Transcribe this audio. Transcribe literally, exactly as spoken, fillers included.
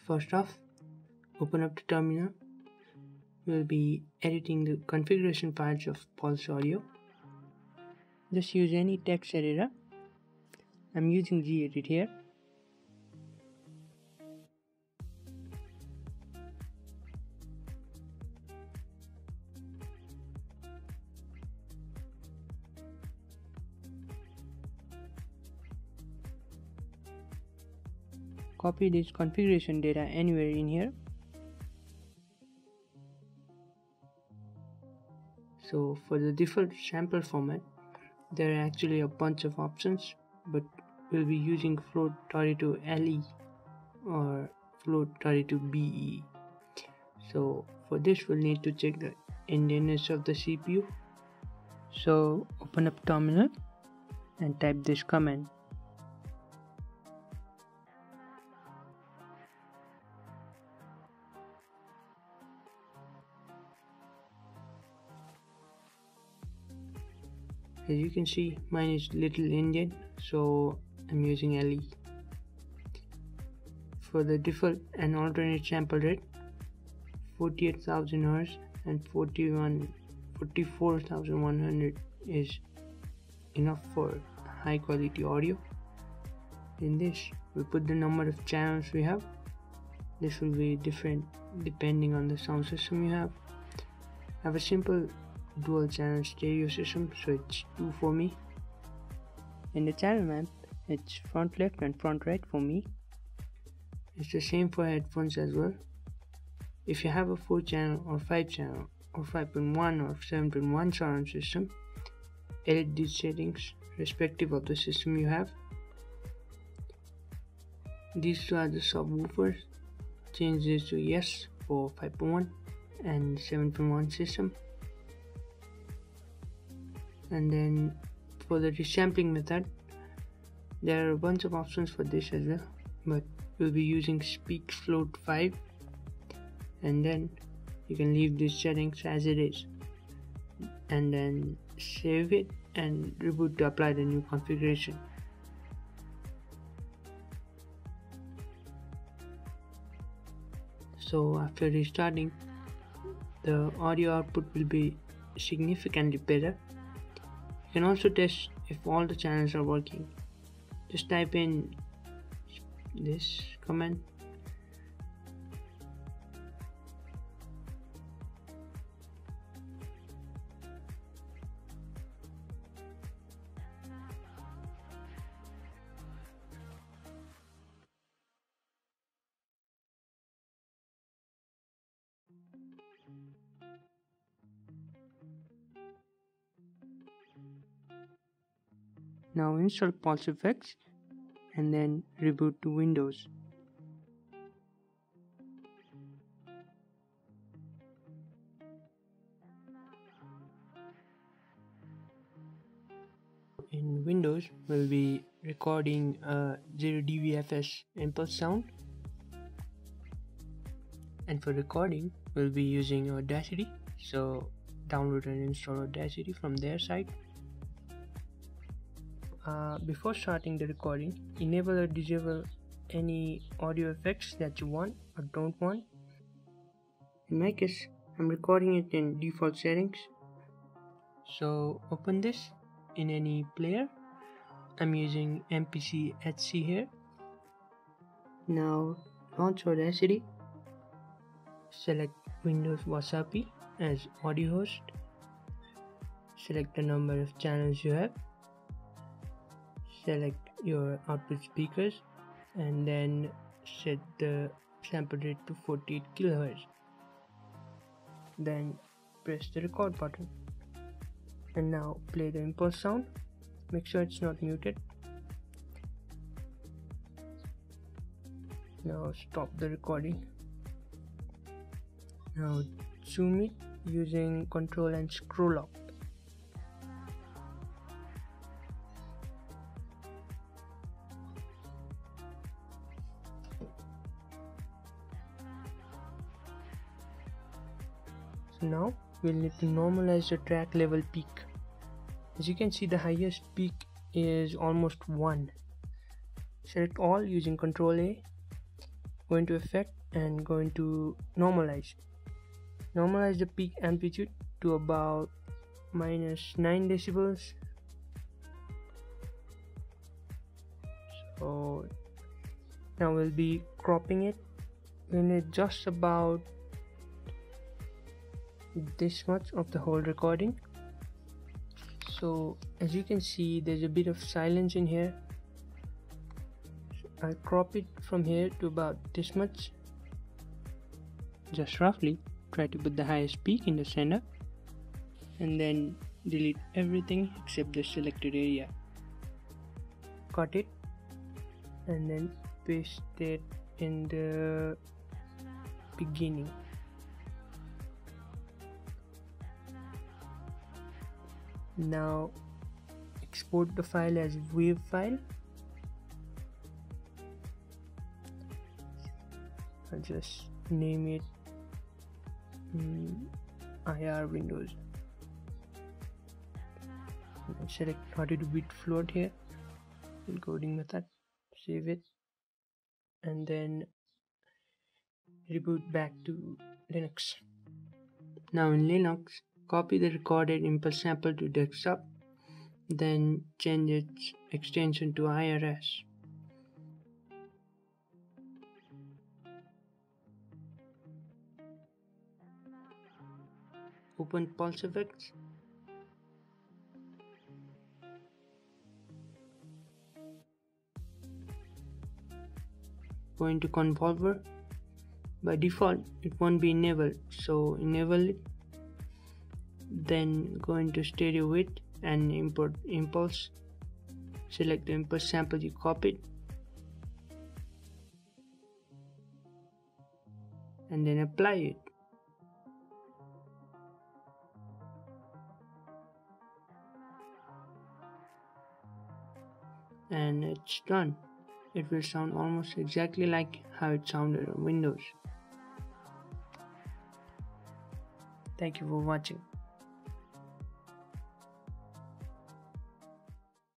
First off, open up the terminal. We'll be editing the configuration files of Pulse Audio. Just use any text editor. I'm using gedit here. Copy this configuration data anywhere in here. So for the default sample format, there are actually a bunch of options, but we'll be using float thirty-two L E or float thirty-two B E. So for this, we'll need to check the indenness of the C P U. So open up terminal and type this command. As you can see, mine is little indent, so I'm using L E. For the default and alternate sample rate, forty-eight thousand hertz and forty-four thousand one hundred is enough for high quality audio. In this, we put the number of channels we have. This will be different depending on the sound system you have. I have a simple dual channel stereo system, so it's two for me. In the channel map, it's front left and front right for me. It's the same for headphones as well. If you have a four channel or five channel or five point one or seven point one surround system, edit these settings respective of the system you have. These two are the subwoofers. Change this to yes for five point one and seven point one system. And then for the resampling method, there are a bunch of options for this as well, but we'll be using speak float five, and then you can leave these settings as it is and then save it and reboot to apply the new configuration. So after restarting, the audio output will be significantly better. You can also test if all the channels are working. Just type in this command. Now install Pulse Effects and then reboot to Windows. In Windows, we'll be recording a zero D B F S impulse sound, and for recording, we'll be using Audacity. So download and install Audacity from their site. Uh, before starting the recording, enable or disable any audio effects that you want or don't want. In my case, I'm recording it in default settings. So open this in any player. I'm using M P C H C here. Now launch Audacity. Select Windows Wasapi as audio host. Select the number of channels you have. Select your output speakers and then set the sample rate to forty-eight kilohertz. Then press the record button and now play the impulse sound. Make sure it's not muted. Now stop the recording. Now zoom it using control and scroll up. So now we'll need to normalize the track level peak. As you can see, the highest peak is almost one. Select all using control A Going to effect and going to normalize. Normalize the peak amplitude to about minus nine decibels. So now we'll be cropping it. We need just about this much of the whole recording. So as you can see, there's a bit of silence in here. I'll crop it from here to about this much, just roughly. Try to put the highest peak in the center and then delete everything except the selected area. Cut it and then paste it in the beginning. Now export the file as wave file. I'll just name it um, I R Windows. And select thirty-two bit float here, encoding method, save it, and then reboot back to Linux. Now in Linux, copy the recorded impulse sample to desktop, then change its extension to I R S. Open Pulse Effects. Go into Convolver. By default, it won't be enabled, so enable it. Then go into Stereo Width and import Impulse. Select the impulse sample you copied, and then apply it. And it's done. It will sound almost exactly like how it sounded on Windows. Thank you for watching.